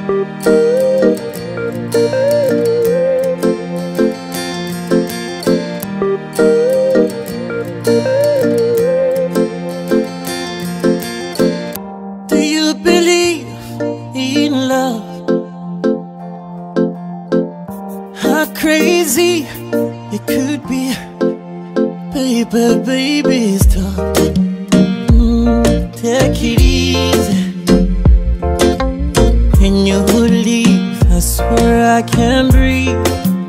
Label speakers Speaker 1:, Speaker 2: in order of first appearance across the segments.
Speaker 1: Do you believe in love? How crazy it could be, baby, baby, stop. Take it easy. When you leave, I swear I can't breathe.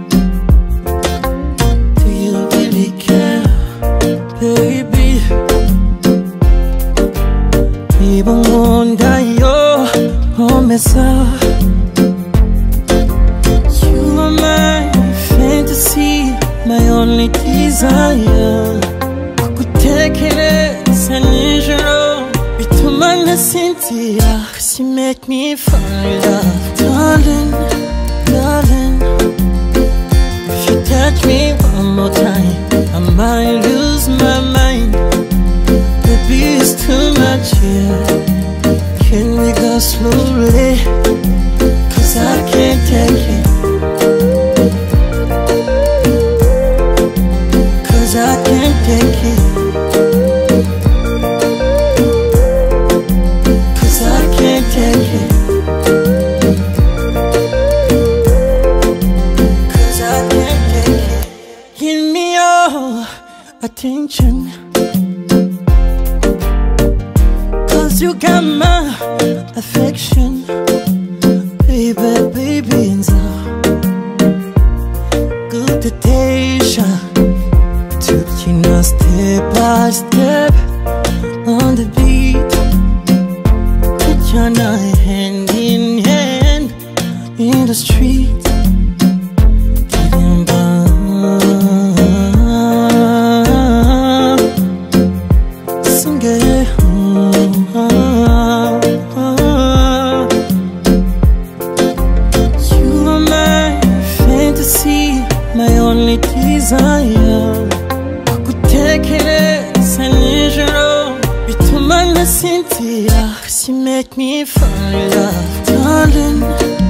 Speaker 1: Do you really care, baby? 이번 건 다요 오면서 You are my fantasy, my only desire. 꿋꿋하게 사는 줄로 믿음만 나 Cynthia. Cause you make me fall in love. Darling, darling, if you touch me one more time, I might lose my mind. Baby, it's too much here. Can we go slowly? Cause I can't take it. Cause I can't take it. Cause I can't take it. Cause I can't take it. Give me your attention. You got my affection, baby, baby, and so good to taste. Took you now step by step on the beat. Put your night hand in hand in the street. My only desire. 꿋꿋하게 사는 줄로 믿음만 나 Cynthia. Cause you make me fall in love. Darling,